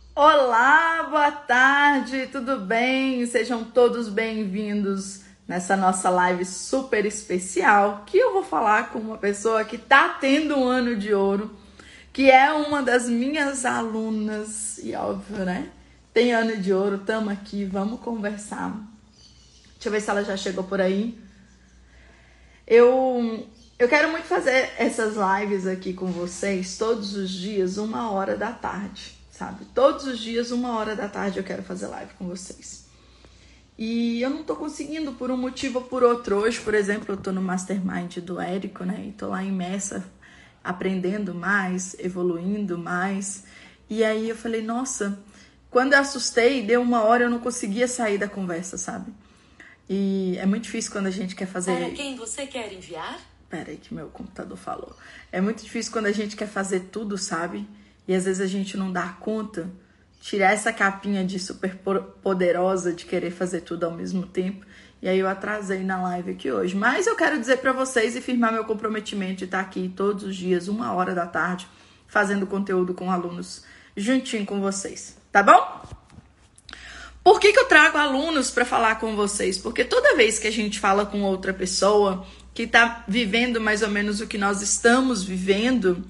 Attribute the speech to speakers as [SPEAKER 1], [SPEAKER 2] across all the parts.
[SPEAKER 1] Olá, boa tarde, tudo bem? Sejam todos bem-vindos nessa nossa live super especial, que eu vou falar com uma pessoa que tá tendo um ano de ouro, que é uma das minhas alunas, e óbvio, né? Tem ano de ouro, tamo aqui, vamos conversar. Deixa eu ver se ela já chegou por aí. Eu quero muito fazer essas lives aqui com vocês todos os dias, 1 hora da tarde, sabe? Todos os dias, 1 hora da tarde eu quero fazer live com vocês. E eu não tô conseguindo por um motivo ou por outro. Hoje, por exemplo, eu tô no Mastermind do Érico, né? E tô lá imersa, aprendendo mais, evoluindo mais. E aí eu falei, nossa, quando eu assustei, deu 1 hora, eu não conseguia sair da conversa, sabe? E é muito difícil quando a gente quer fazer...
[SPEAKER 2] Para quem você quer enviar?
[SPEAKER 1] Pera aí que meu computador falou. É muito difícil quando a gente quer fazer tudo, sabe? E às vezes a gente não dá conta. Tirar essa capinha de super poderosa de querer fazer tudo ao mesmo tempo. E aí eu atrasei na live aqui hoje. Mas eu quero dizer pra vocês e firmar meu comprometimento de estar aqui todos os dias, 1 hora da tarde, fazendo conteúdo com alunos juntinho com vocês. Tá bom? Por que eu trago alunos para falar com vocês? Porque toda vez que a gente fala com outra pessoa que está vivendo mais ou menos o que nós estamos vivendo,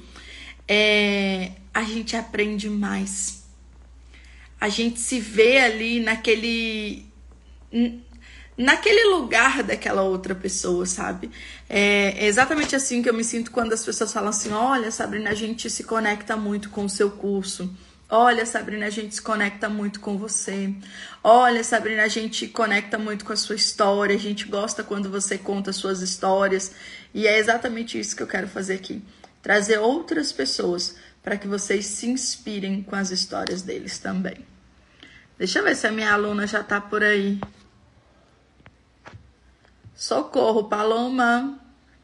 [SPEAKER 1] a gente aprende mais. A gente se vê ali naquele lugar daquela outra pessoa, sabe? É exatamente assim que eu me sinto quando as pessoas falam assim: olha, Sabrina, a gente se conecta muito com o seu curso. Olha, Sabrina, a gente se conecta muito com você. Olha, Sabrina, a gente conecta muito com a sua história. A gente gosta quando você conta suas histórias. E é exatamente isso que eu quero fazer aqui. Trazer outras pessoas para que vocês se inspirem com as histórias deles também. Deixa eu ver se a minha aluna já tá por aí. Socorro, Paloma.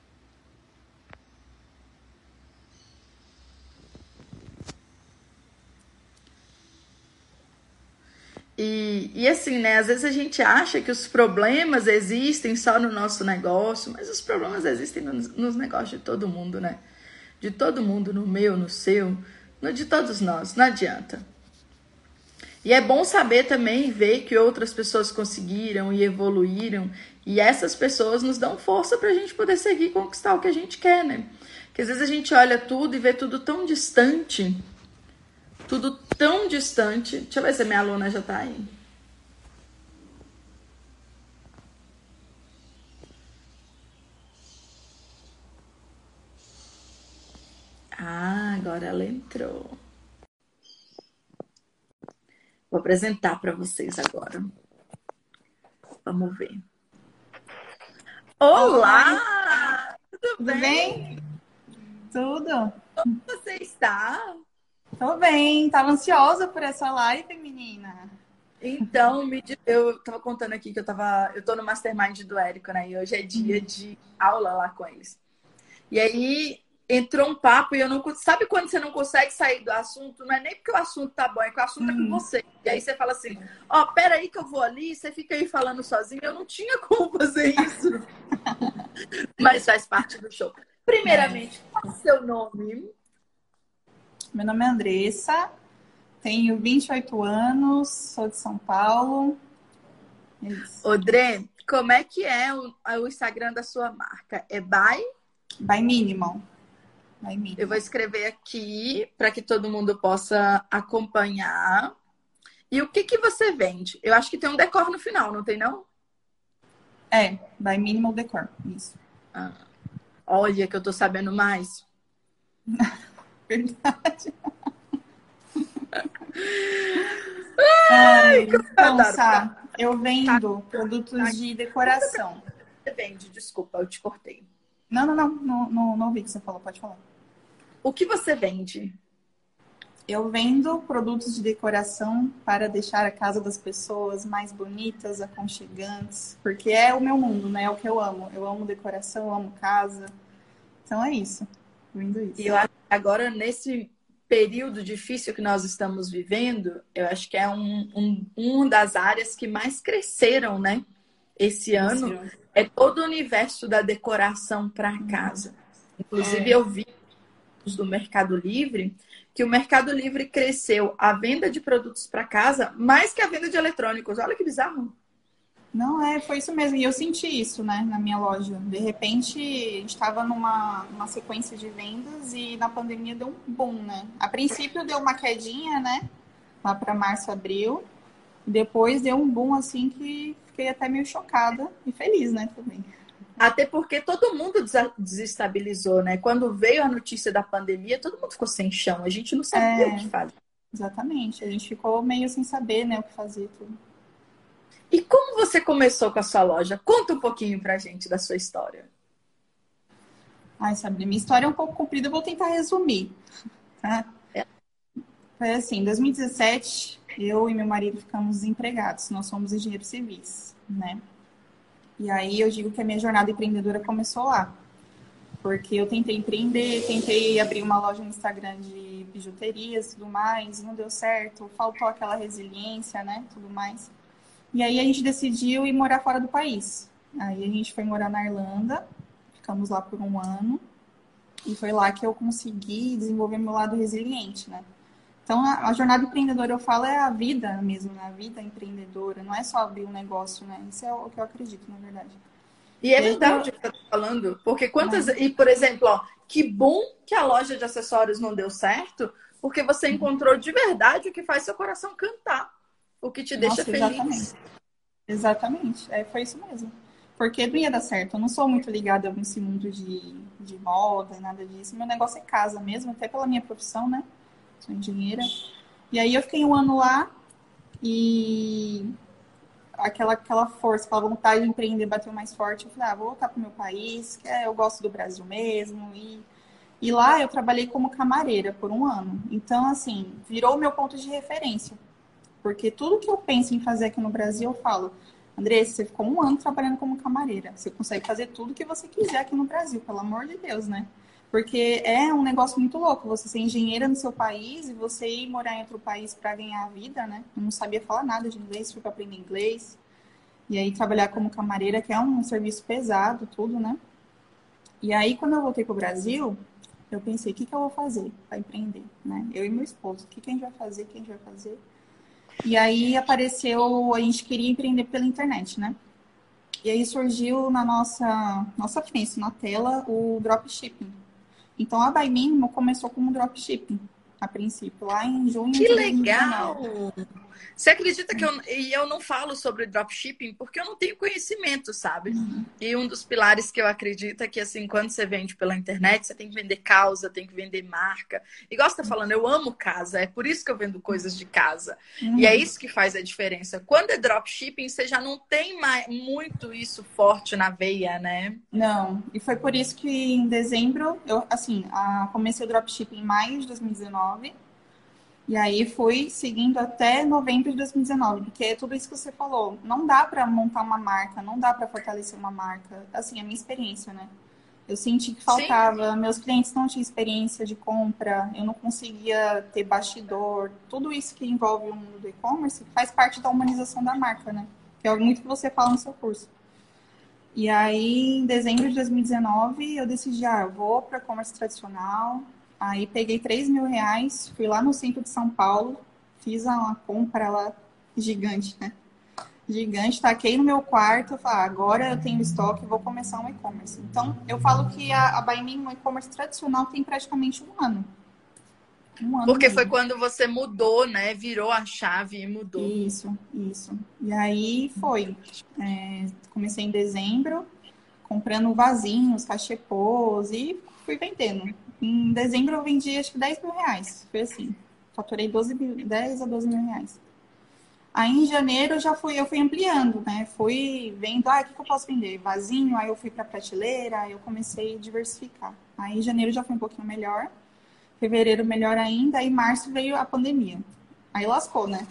[SPEAKER 1] E assim, né? Às vezes a gente acha que os problemas existem só no nosso negócio, mas os problemas existem nos negócios de todo mundo, né? De todo mundo, no meu, no seu, no de todos nós, não adianta. E é bom saber também, ver que outras pessoas conseguiram e evoluíram, e essas pessoas nos dão força pra gente poder seguir e conquistar o que a gente quer, né? Porque às vezes a gente olha tudo e vê tudo tão distante. Tudo tão distante. Deixa eu ver se a minha aluna já tá aí. Ah, agora ela entrou. Vou apresentar para vocês agora. Vamos ver. Olá! Tudo
[SPEAKER 3] Tudo
[SPEAKER 1] bem?
[SPEAKER 3] bem? Tudo.
[SPEAKER 1] Como você está?
[SPEAKER 3] Tô bem. Tava ansiosa por essa live, menina.
[SPEAKER 1] Então, eu tava contando aqui que eu tô no Mastermind do Érico, né? E hoje é dia de aula lá com eles. E aí entrou um papo e eu não... Sabe quando você não consegue sair do assunto? Não é nem porque o assunto tá bom, é que o assunto é com você. E aí você fala assim, ó, peraí que eu vou ali, você fica aí falando sozinho. Eu não tinha como fazer isso. Mas faz parte do show. Primeiramente, qual é o seu nome?
[SPEAKER 3] Meu nome é Andressa, tenho 28 anos, sou de São Paulo. É isso.
[SPEAKER 1] Odré, como é que é o Instagram da sua marca? É
[SPEAKER 3] By Minimal. By Minimal.
[SPEAKER 1] Eu vou escrever aqui para que todo mundo possa acompanhar. E o que você vende? Eu acho que tem um decor no final, não tem não?
[SPEAKER 3] By Minimal Decor. Isso.
[SPEAKER 1] Ah, olha que eu tô sabendo mais.
[SPEAKER 3] Verdade. Então, Sá, eu vendo produtos de decoração.
[SPEAKER 1] Você vende, desculpa, eu te cortei.
[SPEAKER 3] Não ouvi o que você falou, pode falar.
[SPEAKER 1] O que você vende?
[SPEAKER 3] Eu vendo produtos de decoração para deixar a casa das pessoas mais bonitas, aconchegantes, porque é o meu mundo, né? É o que eu amo. Eu amo decoração, eu amo casa. Então é isso. Vendo isso.
[SPEAKER 1] E eu acho que agora, nesse período difícil que nós estamos vivendo, eu acho que é uma das áreas que mais cresceram, né? Esse ano é todo o universo da decoração para casa. Inclusive, eu vi do Mercado Livre, que o Mercado Livre cresceu a venda de produtos para casa mais que a venda de eletrônicos. Olha que bizarro.
[SPEAKER 3] Não, foi isso mesmo. E eu senti isso, né, na minha loja. De repente, a gente estava numa sequência de vendas e na pandemia deu um boom, né? A princípio deu uma quedinha, né, lá para março, abril. Depois deu um boom, assim, que fiquei até meio chocada e feliz, né, também.
[SPEAKER 1] Até porque todo mundo desestabilizou, né? Quando veio a notícia da pandemia, todo mundo ficou sem chão. A gente não sabia o que fazer.
[SPEAKER 3] Exatamente. A gente ficou meio sem saber, né, o que fazer tudo.
[SPEAKER 1] E como você começou com a sua loja? Conta um pouquinho pra gente da sua história.
[SPEAKER 3] Ai, Sabrina, minha história é um pouco comprida, eu vou tentar resumir, tá?
[SPEAKER 1] É.
[SPEAKER 3] Foi assim, em 2017, eu e meu marido ficamos desempregados. Nós somos engenheiros civis, né? E aí eu digo que a minha jornada empreendedora começou lá. Porque eu tentei empreender, tentei abrir uma loja no Instagram de bijuterias e tudo mais, não deu certo, faltou aquela resiliência, né, tudo mais. E aí a gente decidiu ir morar fora do país. Aí a gente foi morar na Irlanda, ficamos lá por um ano, e foi lá que eu consegui desenvolver meu lado resiliente, né. Então, a jornada empreendedora, eu falo, é a vida mesmo, né? A vida empreendedora. Não é só abrir um negócio, né? Isso é o que eu acredito, na verdade.
[SPEAKER 1] E é
[SPEAKER 3] E aí,
[SPEAKER 1] verdade o que você está falando. Porque quantas.
[SPEAKER 3] né?
[SPEAKER 1] E, por exemplo, ó, que bom que a loja de acessórios não deu certo, porque você encontrou de verdade o que faz seu coração cantar, o que te deixa
[SPEAKER 3] Nossa,
[SPEAKER 1] feliz.
[SPEAKER 3] exatamente. Exatamente. Foi isso mesmo. Porque não ia dar certo. Eu não sou muito ligada nesse mundo de moda e nada disso. Meu negócio é casa mesmo, até pela minha profissão, né? Sou engenheira. E aí eu fiquei um ano lá e aquela força, aquela vontade de empreender bateu mais forte. Eu falei, vou voltar pro meu país, que eu gosto do Brasil mesmo. E lá eu trabalhei como camareira por um ano. Então, assim, virou o meu ponto de referência. Porque tudo que eu penso em fazer aqui no Brasil, eu falo, Andressa, você ficou um ano trabalhando como camareira. Você consegue fazer tudo que você quiser aqui no Brasil, pelo amor de Deus, né? Porque é um negócio muito louco você ser engenheira no seu país e você ir morar em outro país para ganhar a vida, né? Eu não sabia falar nada de inglês, fui para aprender inglês. E aí trabalhar como camareira, que é um serviço pesado, tudo, né? E aí, quando eu voltei para o Brasil, eu pensei, o que eu vou fazer para empreender, né? Eu e meu esposo, o que a gente vai fazer, o que a gente vai fazer? E aí apareceu, a gente queria empreender pela internet, né? E aí surgiu na nossa frente, na tela, o dropshipping. Então a By Mínimo começou como dropshipping, a princípio, lá em junho
[SPEAKER 1] Que
[SPEAKER 3] de 2019.
[SPEAKER 1] legal! Você acredita que eu não falo sobre dropshipping porque eu não tenho conhecimento, sabe? E um dos pilares que eu acredito é que, assim, quando você vende pela internet, você tem que vender causa, tem que vender marca. Igual você tá falando, eu amo casa, é por isso que eu vendo coisas de casa. E é isso que faz a diferença. Quando é dropshipping, você já não tem mais muito isso forte na veia, né?
[SPEAKER 3] Não, e foi por isso que em dezembro, eu, assim, comecei o dropshipping em maio de 2019. E aí fui seguindo até novembro de 2019, porque é tudo isso que você falou. Não dá para montar uma marca, não dá para fortalecer uma marca. Assim, a minha experiência, né? Eu senti que
[SPEAKER 1] Sim.
[SPEAKER 3] faltava, meus clientes não tinham experiência de compra, eu não conseguia ter bastidor. Tudo isso que envolve o mundo do e-commerce faz parte da humanização da marca, né? Que é muito que você fala no seu curso. E aí, em dezembro de 2019, eu decidi, eu vou para e-commerce tradicional. Aí peguei R$ 3.000, fui lá no centro de São Paulo, fiz uma compra lá gigante, né? Gigante, taquei no meu quarto, eu falei, agora eu tenho estoque, vou começar um e-commerce. Então, eu falo que a By Me, um e-commerce tradicional, tem praticamente um ano. Um ano
[SPEAKER 1] Porque foi
[SPEAKER 3] mesmo.
[SPEAKER 1] quando você mudou, né? Virou a chave e mudou.
[SPEAKER 3] Isso, isso. E aí foi. Comecei em dezembro, comprando vasinhos, cachepôs e fui vendendo. Em dezembro eu vendi acho que R$ 10.000. Foi assim. Faturei 10 a 12 mil reais. Aí em janeiro eu fui ampliando, né? Fui vendo, o que eu posso vender? Vasinho, aí eu fui para prateleira, aí eu comecei a diversificar. Aí em janeiro já foi um pouquinho melhor, fevereiro melhor ainda, aí março veio a pandemia. Aí lascou, né?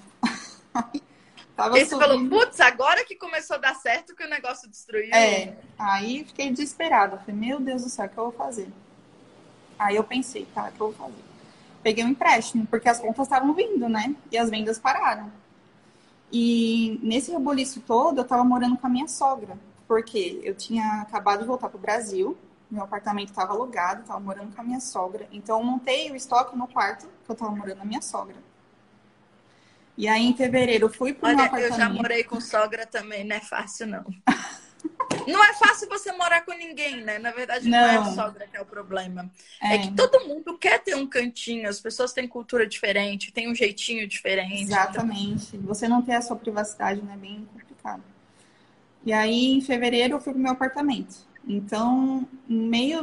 [SPEAKER 3] Tava
[SPEAKER 1] E você falou,
[SPEAKER 3] subindo.
[SPEAKER 1] putz, agora que começou a dar certo que o negócio destruiu.
[SPEAKER 3] Aí fiquei desesperada. Falei, meu Deus do céu, o que eu vou fazer? Aí eu pensei, tá, o que eu vou fazer? Peguei um empréstimo, porque as contas estavam vindo, né? E as vendas pararam. E nesse reboliço todo, eu tava morando com a minha sogra. Porque eu tinha acabado de voltar pro Brasil. Meu apartamento estava alugado, estava morando com a minha sogra. Então, eu montei o estoque no quarto que eu estava morando com a minha sogra. E aí, em fevereiro, eu fui pro meu
[SPEAKER 1] Olha, eu já
[SPEAKER 3] apartamento.
[SPEAKER 1] morei com sogra também, não é fácil, não. Não é fácil você morar com ninguém, né? Na verdade, não é a
[SPEAKER 3] Não,
[SPEAKER 1] sogra que é o problema. É que
[SPEAKER 3] é,
[SPEAKER 1] todo mundo quer ter um cantinho, as pessoas têm cultura diferente, têm um jeitinho diferente. Então,
[SPEAKER 3] exatamente. Você não ter a sua privacidade, né? É bem complicado. E aí, em fevereiro, eu fui pro meu apartamento. Então, no meio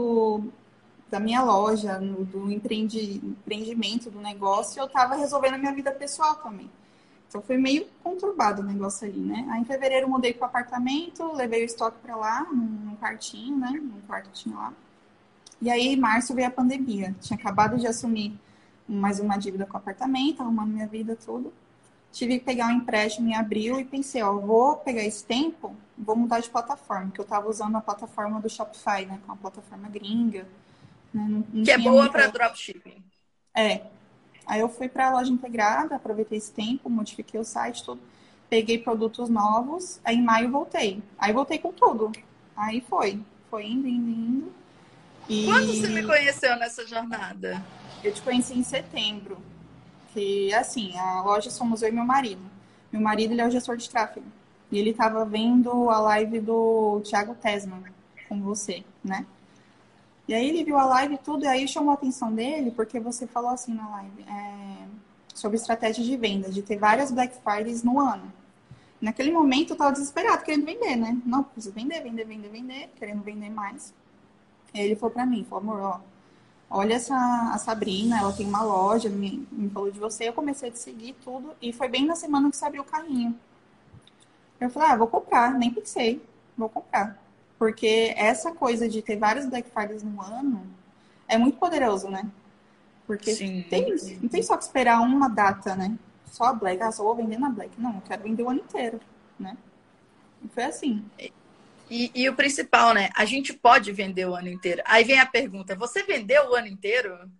[SPEAKER 3] da minha loja, do empreendimento do negócio, eu estava resolvendo a minha vida pessoal também. Então, foi meio conturbado o negócio ali, né? Aí, em fevereiro, eu mudei pro apartamento, levei o estoque para lá, num quartinho, né? Num quarto que tinha lá. E aí, em março, veio a pandemia. Tinha acabado de assumir mais uma dívida com o apartamento, arrumando minha vida, tudo. Tive que pegar um empréstimo em abril e pensei, ó, vou pegar esse tempo, vou mudar de plataforma, que eu estava usando a plataforma do Shopify, né, com a plataforma gringa, né, não
[SPEAKER 1] que é
[SPEAKER 3] tinha
[SPEAKER 1] boa para
[SPEAKER 3] muita...
[SPEAKER 1] dropshipping.
[SPEAKER 3] É, aí eu fui para a loja integrada, aproveitei esse tempo, modifiquei o site, tudo, peguei produtos novos, aí em maio voltei. Aí voltei com tudo. Aí foi indo.
[SPEAKER 1] Quando você me
[SPEAKER 3] E
[SPEAKER 1] conheceu nessa jornada?
[SPEAKER 3] eu te conheci em setembro, que assim, a loja somos eu e meu marido. Meu marido, ele é o gestor de tráfego. E ele estava vendo a live do Thiago Tesman com você, né? E aí ele viu a live e tudo, e aí chamou a atenção dele, porque você falou assim na live, sobre estratégia de venda, de ter várias Black Fridays no ano. Naquele momento eu tava desesperado, querendo vender, né? Não, preciso vender, querendo vender mais. E aí ele falou pra mim, falou, amor, ó, olha a Sabrina, ela tem uma loja, me falou de você. Eu comecei a te seguir tudo. E foi bem na semana que você abriu o carrinho. Eu falei, vou comprar. Nem pensei, vou comprar. Porque essa coisa de ter vários Black Fridays no ano é muito poderoso, né? Porque
[SPEAKER 1] Sim.
[SPEAKER 3] não tem só que esperar uma data, né? Só a Black, só vou vender na Black. Não, eu quero vender o ano inteiro, né? E foi assim.
[SPEAKER 1] E o principal, né? A gente pode vender o ano inteiro. Aí vem a pergunta: você vendeu o ano inteiro?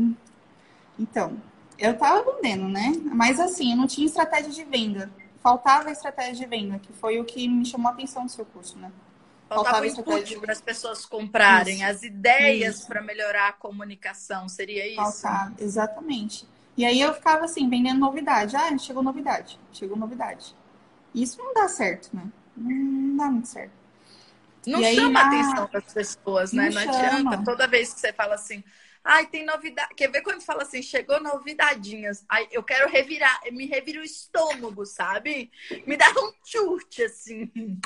[SPEAKER 3] Então, eu tava vendendo, né? Mas assim, eu não tinha estratégia de venda. Faltava estratégia de venda, que foi o que me chamou a atenção do seu curso, né?
[SPEAKER 1] Faltava o
[SPEAKER 3] Faltava estratégia
[SPEAKER 1] input
[SPEAKER 3] de
[SPEAKER 1] para
[SPEAKER 3] venda.
[SPEAKER 1] as pessoas comprarem,
[SPEAKER 3] Isso,
[SPEAKER 1] as ideias
[SPEAKER 3] isso.
[SPEAKER 1] para melhorar a comunicação. Seria isso?
[SPEAKER 3] Faltava, exatamente. E aí eu ficava assim, vendendo novidade. Chegou novidade, chegou novidade. Isso não dá certo, né? Não dá muito certo.
[SPEAKER 1] Não
[SPEAKER 3] E aí
[SPEAKER 1] chama a atenção das pessoas, né?
[SPEAKER 3] não
[SPEAKER 1] Não adianta.
[SPEAKER 3] chama.
[SPEAKER 1] Toda vez que você fala assim, ai, tem novidade. Quer ver quando fala assim, chegou novidadinhas? Ai, eu quero revirar, me revira o estômago, sabe? Me dá um chute, assim.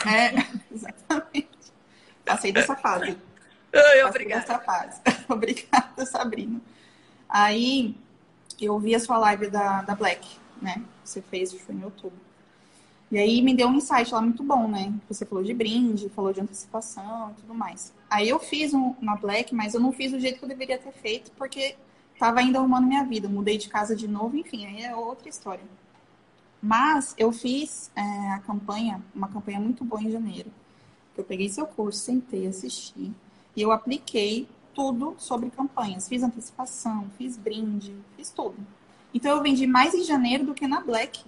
[SPEAKER 3] Exatamente. Passei dessa fase.
[SPEAKER 1] Ai,
[SPEAKER 3] Passei dessa
[SPEAKER 1] obrigada.
[SPEAKER 3] fase. Obrigada, Sabrina. Aí eu vi a sua live da Black, né? Você fez, foi em outubro. E aí me deu um insight lá muito bom, né? Você falou de brinde, falou de antecipação e tudo mais. Aí eu fiz uma Black, mas eu não fiz do jeito que eu deveria ter feito, porque tava ainda arrumando minha vida. Mudei de casa de novo, enfim, aí é outra história. Mas eu fiz a campanha, uma campanha muito boa em janeiro. Eu peguei seu curso, sentei, assisti, e eu apliquei tudo sobre campanhas. Fiz antecipação, fiz brinde, fiz tudo. Então eu vendi mais em janeiro do que na Black.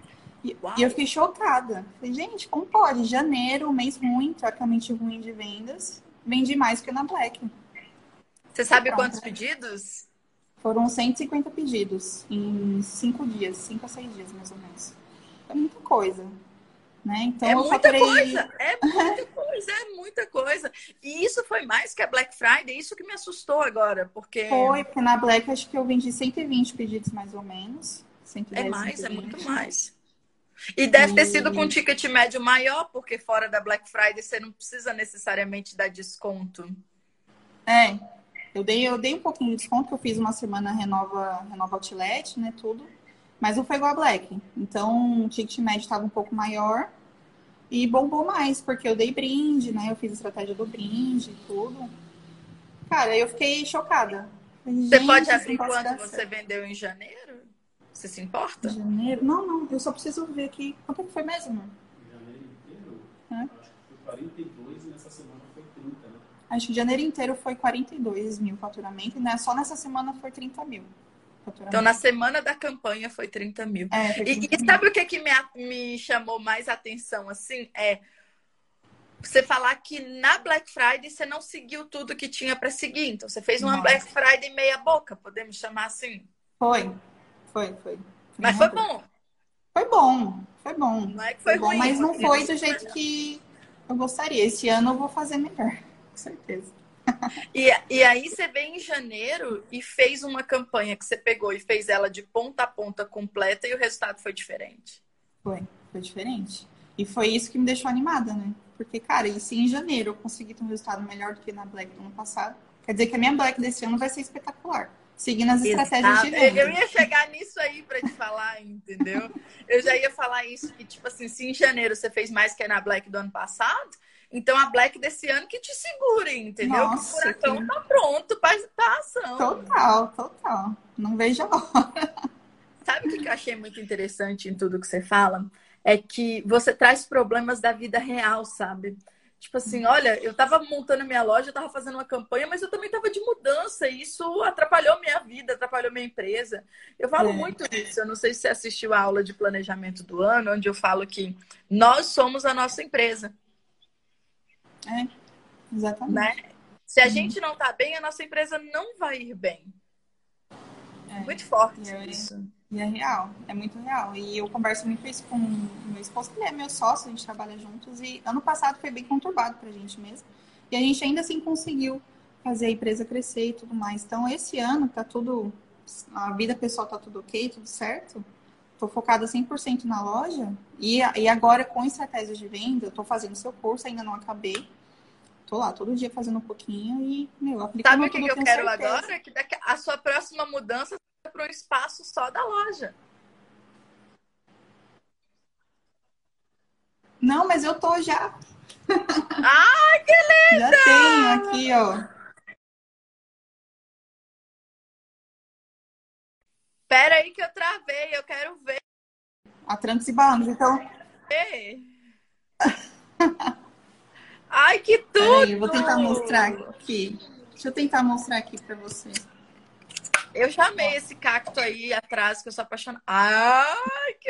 [SPEAKER 3] E eu
[SPEAKER 1] Uau!
[SPEAKER 3] fiquei chocada. Falei, gente, como pode? Janeiro, um mês ruim, teoricamente ruim de vendas, vendi mais que na Black.
[SPEAKER 1] Você
[SPEAKER 3] Falei,
[SPEAKER 1] sabe
[SPEAKER 3] pronto.
[SPEAKER 1] quantos pedidos?
[SPEAKER 3] Foram 150 pedidos em 5 dias, 5 a 6 dias mais ou menos. É muita coisa, né?
[SPEAKER 1] É
[SPEAKER 3] Então eu
[SPEAKER 1] muita
[SPEAKER 3] faturei.
[SPEAKER 1] coisa, é muita coisa, é muita coisa. E isso foi mais que a Black Friday, isso que me assustou agora, porque
[SPEAKER 3] Foi, porque na Black acho que eu vendi 120 pedidos mais ou menos.
[SPEAKER 1] é
[SPEAKER 3] 110,
[SPEAKER 1] mais, é muito
[SPEAKER 3] 120.
[SPEAKER 1] mais. E deve ter sido com
[SPEAKER 3] E
[SPEAKER 1] ticket médio maior, porque fora da Black Friday você não precisa necessariamente dar desconto.
[SPEAKER 3] é, eu dei um pouquinho de desconto, que eu fiz uma semana renova Outlet, né, tudo. Mas não foi igual a Black. Então o ticket médio estava um pouco maior e bombou mais, porque eu dei brinde, né? Eu fiz a estratégia do brinde e tudo. Cara, eu fiquei chocada. Falei,
[SPEAKER 1] Você pode
[SPEAKER 3] gente, isso não
[SPEAKER 1] abrir
[SPEAKER 3] pode
[SPEAKER 1] quanto
[SPEAKER 3] dar
[SPEAKER 1] você
[SPEAKER 3] certo.
[SPEAKER 1] vendeu em janeiro? Você se
[SPEAKER 3] Em
[SPEAKER 1] importa?
[SPEAKER 3] janeiro? Não, não, eu só preciso ver aqui. Quanto é que foi mesmo?
[SPEAKER 2] Janeiro inteiro,
[SPEAKER 3] É.
[SPEAKER 2] acho que foi 42 e nessa semana foi 30, né?
[SPEAKER 3] Acho que janeiro inteiro foi 42 mil faturamento, e né, só nessa semana foi 30 mil
[SPEAKER 1] Então, na
[SPEAKER 3] faturamento.
[SPEAKER 1] semana da campanha foi 30 mil.
[SPEAKER 3] Foi
[SPEAKER 1] E
[SPEAKER 3] 30 mil.
[SPEAKER 1] sabe o que, que me chamou mais atenção, assim? você falar que na Black Friday você não seguiu tudo que tinha para seguir. Então, você fez uma Black
[SPEAKER 3] Nossa,
[SPEAKER 1] Friday meia boca, podemos chamar assim.
[SPEAKER 3] foi, foi.
[SPEAKER 1] Mas
[SPEAKER 3] Meia
[SPEAKER 1] foi
[SPEAKER 3] boca.
[SPEAKER 1] bom.
[SPEAKER 3] Foi bom.
[SPEAKER 1] Não é que
[SPEAKER 3] Foi
[SPEAKER 1] foi
[SPEAKER 3] bom,
[SPEAKER 1] ruim,
[SPEAKER 3] mas não
[SPEAKER 1] poderia
[SPEAKER 3] foi do
[SPEAKER 1] ser
[SPEAKER 3] jeito
[SPEAKER 1] melhor.
[SPEAKER 3] que eu gostaria. Esse ano eu vou fazer melhor, com certeza.
[SPEAKER 1] E aí você veio em janeiro e fez uma campanha que você pegou e fez ela de ponta a ponta completa e o resultado foi diferente.
[SPEAKER 3] Foi diferente. E foi isso que me deixou animada, né? Porque, cara, e se em janeiro eu conseguir ter um resultado melhor do que na Black do ano passado, quer dizer que a minha Black desse ano vai ser espetacular. Seguindo as estratégias de
[SPEAKER 1] Exato. Eu
[SPEAKER 3] venda.
[SPEAKER 1] ia chegar nisso aí para te falar, entendeu? Eu já ia falar isso, que tipo assim, se em janeiro você fez mais que na Black do ano passado, então a Black desse ano que te segure, entendeu? Que o
[SPEAKER 3] Nossa,
[SPEAKER 1] furacão
[SPEAKER 3] que
[SPEAKER 1] tá pronto para ação.
[SPEAKER 3] total. Não vejo a hora.
[SPEAKER 1] Sabe o que eu achei muito interessante em tudo que você fala? É que você traz problemas da vida real, sabe? Tipo assim, olha, eu tava montando minha loja, eu tava fazendo uma campanha, mas eu também tava de mudança, e isso atrapalhou minha vida, atrapalhou minha empresa. Eu falo
[SPEAKER 3] É,
[SPEAKER 1] muito isso, eu não sei se você assistiu a aula de planejamento do ano, onde eu falo que nós somos a nossa empresa,
[SPEAKER 3] é,
[SPEAKER 1] né?
[SPEAKER 3] exatamente.
[SPEAKER 1] Se a
[SPEAKER 3] Uhum.
[SPEAKER 1] gente não tá bem, a nossa empresa não vai ir bem. É
[SPEAKER 3] É,
[SPEAKER 1] muito
[SPEAKER 3] e
[SPEAKER 1] forte
[SPEAKER 3] é,
[SPEAKER 1] isso.
[SPEAKER 3] e é real, é muito real. E eu converso muito isso com o meu esposo, que ele é meu sócio, a gente trabalha juntos. E ano passado foi bem conturbado pra gente mesmo. E a gente ainda assim conseguiu fazer a empresa crescer e tudo mais. Então, esse ano tá tudo, a vida pessoal tá tudo ok, tudo certo. Tô focada 100% na loja. E agora, com estratégias de venda, eu tô fazendo seu curso, ainda não acabei. Tô lá todo dia fazendo um pouquinho e, meu,
[SPEAKER 1] Sabe
[SPEAKER 3] aplicando
[SPEAKER 1] o que
[SPEAKER 3] tudo,
[SPEAKER 1] que
[SPEAKER 3] eu
[SPEAKER 1] eu
[SPEAKER 3] tenho
[SPEAKER 1] quero
[SPEAKER 3] certeza.
[SPEAKER 1] agora? Que a sua próxima mudança é para um espaço só da loja.
[SPEAKER 3] Não, mas eu tô já.
[SPEAKER 1] Ah, que
[SPEAKER 3] Já tenho aqui,
[SPEAKER 1] linda!
[SPEAKER 3] ó.
[SPEAKER 1] Pera aí que eu travei, eu quero ver.
[SPEAKER 3] A trancos e barrancos. Então,
[SPEAKER 1] Ai, que
[SPEAKER 3] peraí, eu vou tentar mostrar
[SPEAKER 1] tudo!
[SPEAKER 3] aqui. Deixa eu tentar mostrar aqui pra você.
[SPEAKER 1] Eu
[SPEAKER 3] Ó,
[SPEAKER 1] chamei esse cacto aí atrás, que eu sou apaixonada. Ai, que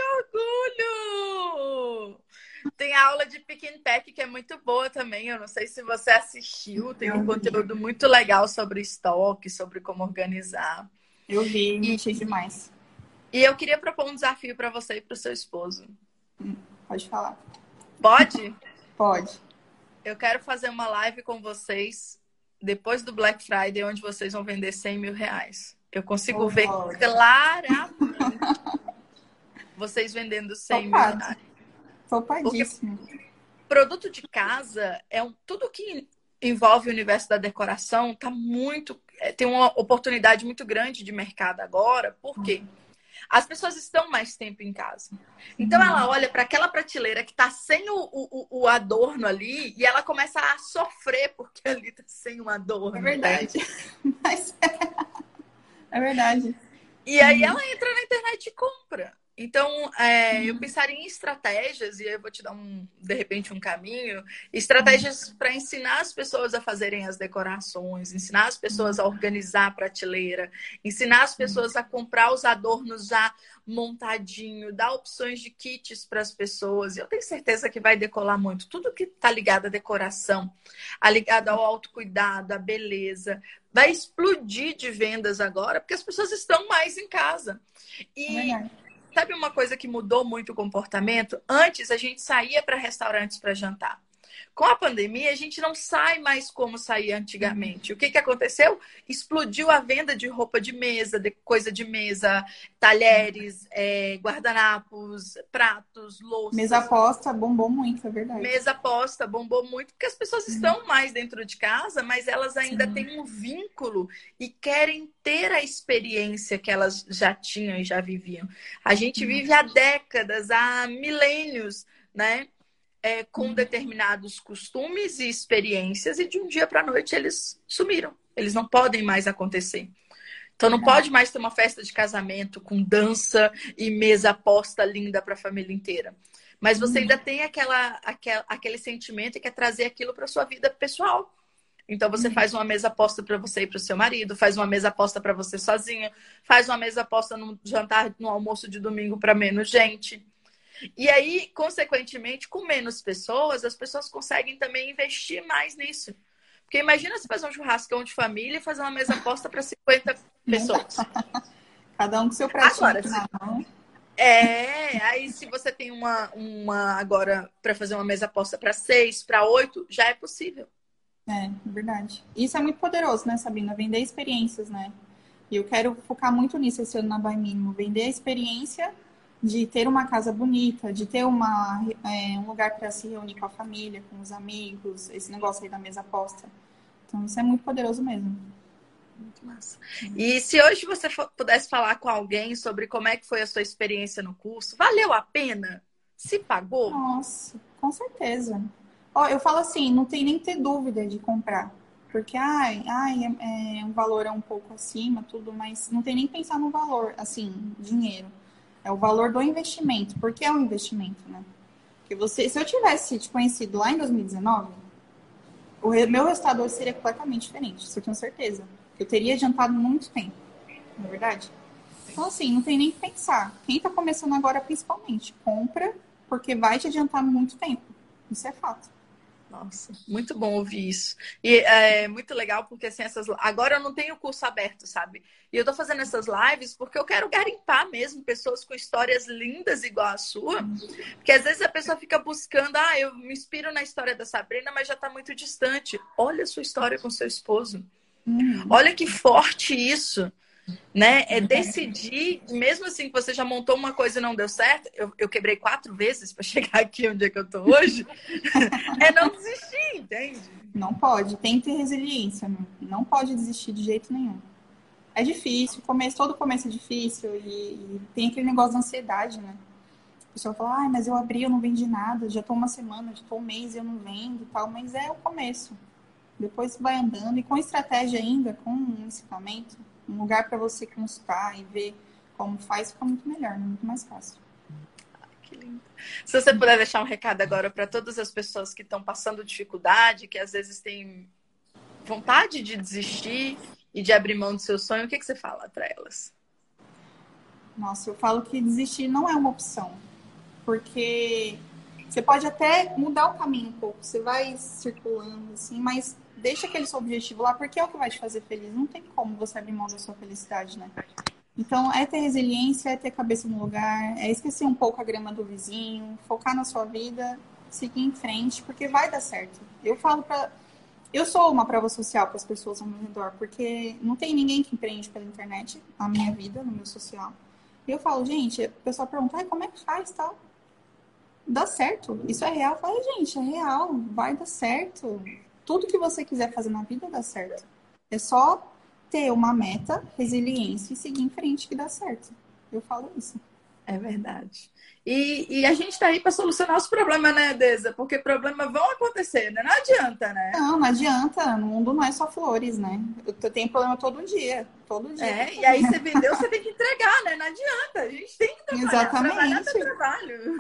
[SPEAKER 1] orgulho! Tem a aula de pick and pack que é muito boa também. Eu não sei se você assistiu. Tem um
[SPEAKER 3] eu vi.
[SPEAKER 1] conteúdo muito legal sobre estoque, sobre como organizar.
[SPEAKER 3] Eu vi,
[SPEAKER 1] E,
[SPEAKER 3] achei demais.
[SPEAKER 1] e eu queria propor um desafio para você e para o seu esposo.
[SPEAKER 3] Pode falar.
[SPEAKER 1] Pode?
[SPEAKER 3] Pode.
[SPEAKER 1] Eu quero fazer uma live com vocês depois do Black Friday, onde vocês vão vender 100 mil reais. Eu consigo
[SPEAKER 3] Ô,
[SPEAKER 1] ver
[SPEAKER 3] Glória.
[SPEAKER 1] claramente vocês vendendo 100 mil
[SPEAKER 3] Topado.
[SPEAKER 1] reais. Porque
[SPEAKER 3] Topadíssimo.
[SPEAKER 1] produto de casa tudo que envolve o universo da decoração tá muito tem uma oportunidade muito grande de mercado agora. Por quê? As pessoas estão mais tempo em casa. Então ela olha para aquela prateleira que está sem o adorno ali e ela começa a sofrer porque ali está sem um
[SPEAKER 3] É
[SPEAKER 1] adorno, entende?
[SPEAKER 3] verdade. Mas é verdade.
[SPEAKER 1] E aí ela entra na internet e compra. Então, eu pensaria em estratégias, e eu vou te dar de repente um caminho, estratégias para ensinar as pessoas a fazerem as decorações, ensinar as pessoas a organizar a prateleira, ensinar as pessoas a comprar os adornos já montadinho, dar opções de kits para as pessoas. E eu tenho certeza que vai decolar muito. Tudo que está ligado à decoração, ligado ao autocuidado, à beleza, vai explodir de vendas agora, porque as pessoas estão mais em casa.
[SPEAKER 3] É
[SPEAKER 1] E
[SPEAKER 3] verdade.
[SPEAKER 1] sabe uma coisa que mudou muito o comportamento? Antes a gente saía para restaurantes para jantar. Com a pandemia, a gente não sai mais como saía antigamente. O que que aconteceu? Explodiu a venda de roupa de mesa, de coisa de mesa, talheres, guardanapos, pratos,
[SPEAKER 3] Mesa
[SPEAKER 1] louças.
[SPEAKER 3] aposta bombou muito, é verdade.
[SPEAKER 1] Mesa posta bombou muito porque as pessoas estão mais dentro de casa, mas elas ainda
[SPEAKER 3] Sim.
[SPEAKER 1] têm um vínculo e querem ter a experiência que elas já tinham e já viviam. A gente vive há décadas, há milênios, né? Com determinados costumes e experiências, e de um dia para a noite eles sumiram. Eles não podem mais acontecer. Então não
[SPEAKER 3] Verdade.
[SPEAKER 1] pode mais ter uma festa de casamento com dança e mesa posta linda para a família inteira. Mas você ainda tem aquele sentimento e quer trazer aquilo para sua vida pessoal. Então você faz uma mesa posta para você e para o seu marido, faz uma mesa posta para você sozinho, faz uma mesa posta no jantar, no almoço de domingo para menos gente. E aí, consequentemente, com menos pessoas, as pessoas conseguem também investir mais nisso. Porque imagina você fazer um churrascão de família e fazer uma mesa posta para 50 pessoas.
[SPEAKER 3] Cada um com seu pratinho
[SPEAKER 1] Agora,
[SPEAKER 3] aqui na mão.
[SPEAKER 1] aí se você tem uma agora para fazer uma mesa posta para 6, para 8, já é possível.
[SPEAKER 3] É, verdade. Isso é muito poderoso, né, Sabrina? Vender experiências, né? E eu quero focar muito nisso esse ano na By Mínimo. Vender a experiência de ter uma casa bonita, de ter um lugar para se reunir com a família, com os amigos, esse negócio aí da mesa posta. Então, isso é muito poderoso mesmo.
[SPEAKER 1] Muito massa. E se hoje você pudesse falar com alguém sobre como é que foi a sua experiência no curso, valeu a pena? Se pagou?
[SPEAKER 3] Nossa, com certeza. Ó, eu falo assim, não tem nem que ter dúvida de comprar. Porque, um valor é um pouco acima, tudo, mas não tem nem que pensar no valor, assim, dinheiro. É o valor do investimento. Porque é um investimento, né? Porque se eu tivesse te conhecido lá em 2019, o meu resultado hoje seria completamente diferente, isso eu tenho certeza. Eu teria adiantado muito tempo, não é verdade? Então, assim, não tem nem que pensar. Quem tá começando agora, principalmente, compra, porque vai te adiantar muito tempo. Isso é fato.
[SPEAKER 1] Nossa, muito bom ouvir isso. E é muito legal porque assim, agora eu não tenho curso aberto, sabe? E eu tô fazendo essas lives porque eu quero garimpar mesmo pessoas com histórias lindas igual a sua. Porque às vezes a pessoa fica buscando, eu me inspiro na história da Sabrina, mas já tá muito distante. Olha a sua história com seu esposo. Olha que forte isso. Né? É decidir, mesmo assim que você já montou uma coisa e não deu certo, eu quebrei 4 vezes para chegar aqui onde é que eu tô hoje, é não desistir, entende?
[SPEAKER 3] Não pode, tem que ter resiliência, não pode desistir de jeito nenhum. É difícil, todo começo é difícil e tem aquele negócio da ansiedade, né? A pessoa fala, mas eu abri, eu não vendi nada, já tô uma semana, já tô um mês e eu não vendo e tal, mas é o começo. Depois vai andando e com estratégia ainda, com um ensinamento, um lugar para você consultar e ver como faz, fica muito melhor, né? Muito mais fácil.
[SPEAKER 1] Que lindo. Se você puder deixar um recado agora para todas as pessoas que estão passando dificuldade, que às vezes têm vontade de desistir e de abrir mão do seu sonho, o que você fala para elas?
[SPEAKER 3] Nossa, eu falo que desistir não é uma opção, porque você pode até mudar o caminho um pouco, você vai circulando assim, mas deixa aquele seu objetivo lá, porque é o que vai te fazer feliz. Não tem como você abrir mão da sua felicidade, né? Então, é ter resiliência, é ter cabeça no lugar, é esquecer um pouco a grama do vizinho, focar na sua vida, seguir em frente, porque vai dar certo. Eu sou uma prova social para as pessoas ao meu redor, porque não tem ninguém que empreende pela internet, na minha vida, no meu social. E eu falo, gente, o pessoal pergunta, como é que faz, tal? Dá certo, isso é real. Eu falo, gente, é real, vai dar certo. Tudo que você quiser fazer na vida dá certo. É só ter uma meta, resiliência e seguir em frente que dá certo. Eu falo isso.
[SPEAKER 1] É verdade. E a gente tá aí para solucionar os problemas, né, Deza? Porque problemas vão acontecer, né? Não adianta, né?
[SPEAKER 3] Não adianta. No mundo não é só flores, né? Eu tenho problema todo dia. Todo dia.
[SPEAKER 1] E aí você vendeu, você tem que entregar, né? Não adianta. A gente tem que trabalhar.
[SPEAKER 3] Exatamente.
[SPEAKER 1] Trabalhar é trabalho.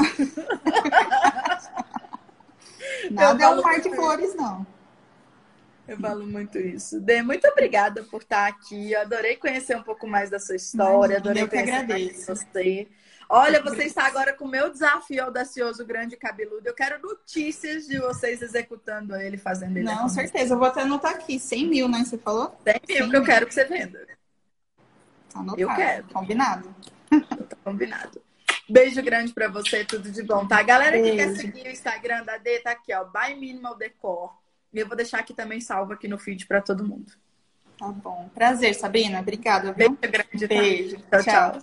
[SPEAKER 3] Nada é um mar de flores, não.
[SPEAKER 1] Eu falo muito isso. Dê, muito obrigada por estar aqui. Eu adorei conhecer um pouco mais da sua história. Adorei
[SPEAKER 3] eu que agradeço.
[SPEAKER 1] Você. Olha, você está agora com o meu desafio audacioso, grande e cabeludo. Eu quero notícias de vocês executando ele, fazendo ele.
[SPEAKER 3] Não, certeza. Eu vou até anotar aqui. 100 mil, né? Você falou?
[SPEAKER 1] 100 mil que eu quero que você venda.
[SPEAKER 3] Tá anotado.
[SPEAKER 1] Eu quero.
[SPEAKER 3] Combinado.
[SPEAKER 1] Tá combinado. Beijo grande pra você, tudo de bom, tá? Galera que quer seguir o Instagram da Dê, tá aqui, ó, By Minimal Decor. E eu vou deixar aqui também salvo aqui no feed pra todo mundo.
[SPEAKER 3] Tá bom. Prazer, Sabrina. Obrigada, viu?
[SPEAKER 1] Beijo grande.
[SPEAKER 3] Beijo.
[SPEAKER 1] Tá? Tchau.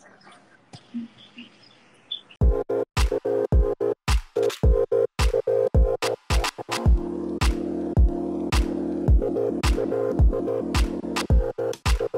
[SPEAKER 1] Tchau.